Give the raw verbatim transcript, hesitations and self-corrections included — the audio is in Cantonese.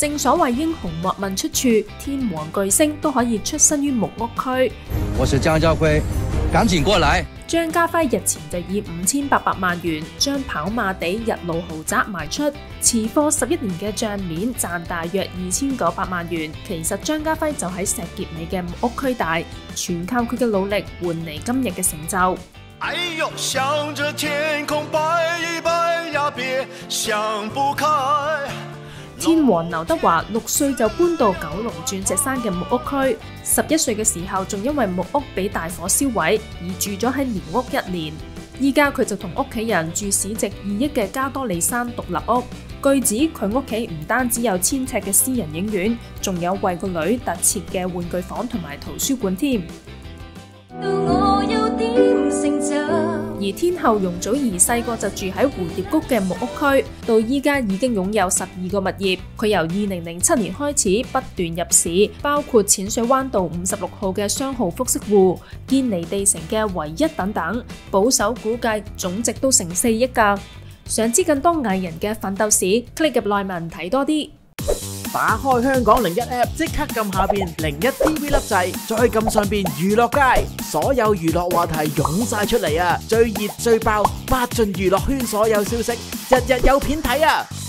正所謂英雄莫問出處，天王巨星都可以出身於木屋區。 我是江家輝，趕緊過來！ 張家輝日前就以五千八百萬元將跑馬地日路豪宅賣出，持貨十一年嘅帳面賺大約二千九百萬元。其實張家輝就喺石硤尾嘅木屋區大，全靠佢嘅努力換嚟今日嘅成就。 哎呦，向着天空拜一拜呀，別想不開。 天王劉德華六歲就搬到九龍鑽石山嘅木屋區，十一歲嘅時候仲因為木屋俾大火燒毀而住咗喺寮屋一年。依家佢就同屋企人住市值二億嘅加多利山獨立屋。據指佢屋企唔單止有千尺嘅私人影院，仲有為個女特設嘅玩具房同埋圖書館添。而天后容祖兒細個就住喺蝴蝶谷嘅木屋區，到依家已經擁有十二個物業。佢由二零零七年開始不斷入市，包括淺水灣道五十六號嘅雙號複式戶、堅尼地城嘅唯一等等，保守估計總值都成四億㗎。想知更多藝人嘅奮鬥史 ，click 入內文睇多啲。 打開香港零一 App， 即刻撳下邊零一 T V 粒掣，再撳上邊娛樂街，所有娛樂話題湧晒出嚟啊！最熱最爆，八盡娛樂圈所有消息，日日有片睇啊！